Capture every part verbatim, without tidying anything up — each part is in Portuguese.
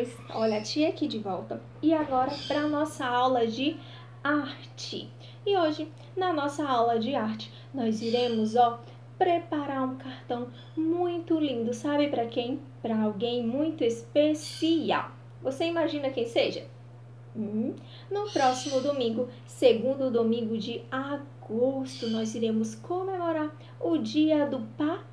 demais! Olha, a tia aqui de volta. E agora para a nossa aula de arte. E hoje, na nossa aula de arte, nós iremos, ó, preparar um cartão muito lindo. Sabe para quem? Para alguém muito especial. Você imagina quem seja? Hum, no próximo domingo, segundo domingo de agosto, nós iremos comemorar o dia do papai.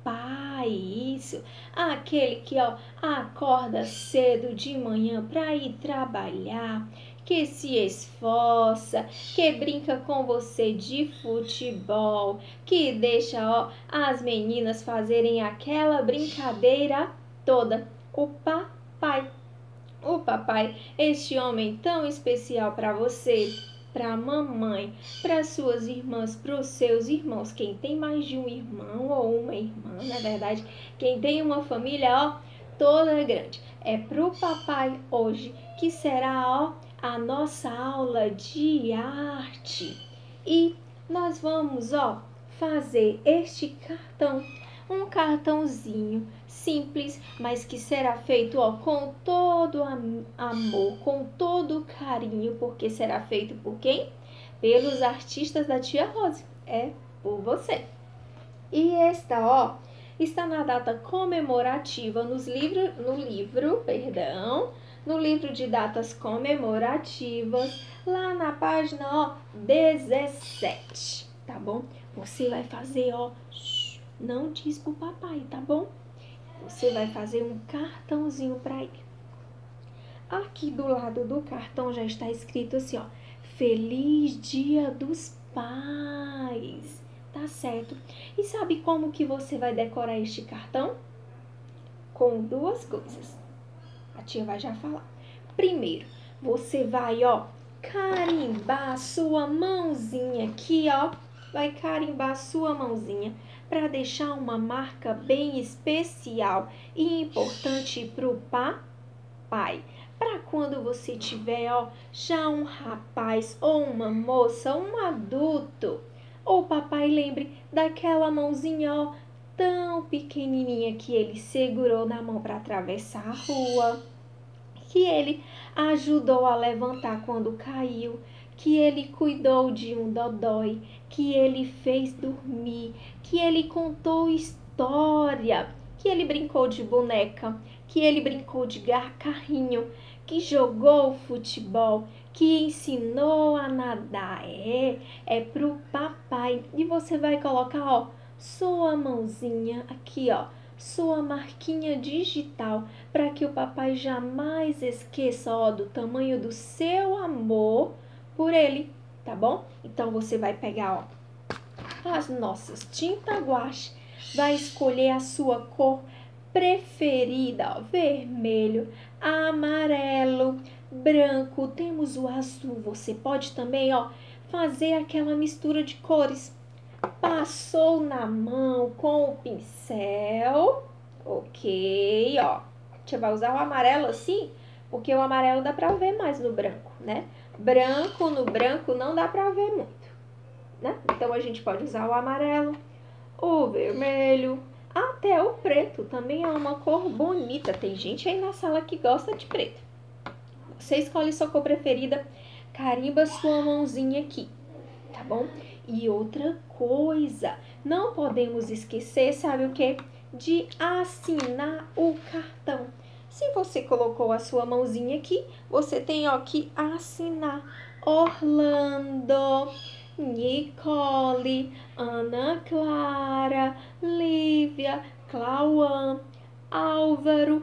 Isso, aquele que ó, acorda cedo de manhã para ir trabalhar, que se esforça, que brinca com você de futebol, que deixa ó, as meninas fazerem aquela brincadeira toda. O papai. O papai, este homem tão especial para você, para a mamãe, para suas irmãs, para os seus irmãos, quem tem mais de um irmão ou uma irmã, na verdade, quem tem uma família, ó, toda grande. É pro papai hoje que será, ó, a nossa aula de arte. E nós vamos, ó, fazer este cartão, um cartãozinho simples, mas que será feito ó, com todo amor, com todo carinho, porque será feito por quem? Pelos artistas da tia Rose, é por você. E esta, ó, está na data comemorativa nos livro, no livro, perdão, no livro de datas comemorativas, lá na página, ó, dezessete, tá bom? Você vai fazer, ó, não diz pro papai, tá bom? Você vai fazer um cartãozinho para ele. Aqui do lado do cartão já está escrito assim, ó. Feliz Dia dos Pais. Tá certo? E sabe como que você vai decorar este cartão? Com duas coisas. A tia vai já falar. Primeiro, você vai, ó, carimbar a sua mãozinha aqui, ó. Vai carimbar a sua mãozinha para deixar uma marca bem especial e importante para o papai. Para quando você tiver, ó, já um rapaz ou uma moça, um adulto, o papai lembre daquela mãozinha, ó, tão pequenininha que ele segurou na mão para atravessar a rua, que ele ajudou a levantar quando caiu, que ele cuidou de um dodói, que ele fez dormir, que ele contou história, que ele brincou de boneca, que ele brincou de carrinho, que jogou futebol, que ensinou a nadar. É, é pro papai. E você vai colocar, ó, sua mãozinha aqui, ó, sua marquinha digital, para que o papai jamais esqueça, ó, do tamanho do seu amor por ele, tá bom? Então você vai pegar, ó, as nossas tinta guache, vai escolher a sua cor preferida, ó, vermelho, amarelo, branco, temos o azul. Você pode também, ó, fazer aquela mistura de cores. Passou na mão com o pincel, ok, ó. Você vai usar o amarelo assim, porque o amarelo dá pra ver mais no branco, né? Branco no branco não dá pra ver muito, né? Então, a gente pode usar o amarelo, o vermelho, até o preto. Também é uma cor bonita. Tem gente aí na sala que gosta de preto. Você escolhe sua cor preferida, carimba sua mãozinha aqui, tá bom? E outra coisa, não podemos esquecer, sabe o quê? De assinar o cartão. Se você colocou a sua mãozinha aqui, você tem, ó, que assinar. Orlando, Nicole, Ana Clara, Lívia, Cauã, Álvaro,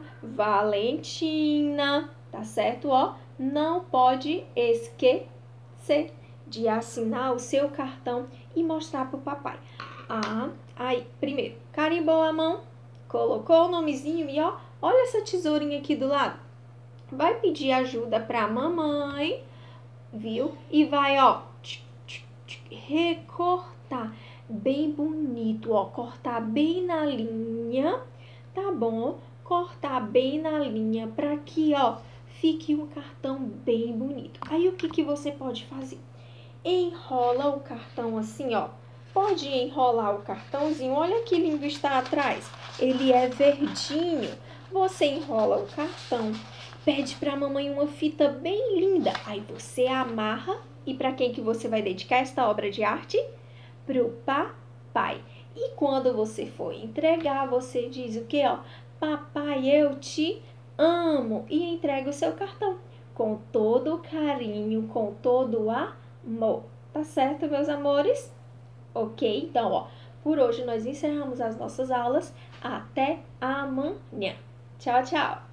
Valentina, tá certo, ó? Não pode esquecer de assinar o seu cartão e mostrar pro papai. Ah, aí, primeiro, carimbou a mão, colocou o nomezinho e, ó, olha essa tesourinha aqui do lado. Vai pedir ajuda pra mamãe, viu? E vai, ó, recortar bem bonito, ó, cortar bem na linha, tá bom? Cortar bem na linha para que, ó, fique um cartão bem bonito. Aí, o que que você pode fazer? Enrola o cartão assim, ó. Pode enrolar o cartãozinho. Olha que lindo está atrás. Ele é verdinho. Você enrola o cartão pede pra mamãe uma fita bem linda. Aí você amarra. E para quem que você vai dedicar esta obra de arte? Pro papai. E quando você for entregar, você diz o quê, ó? Papai, eu te amo. E entrega o seu cartão. Com todo carinho, com todo amor. Tá certo, meus amores? Ok? Então, ó, por hoje nós encerramos as nossas aulas. Até amanhã. Tchau, tchau!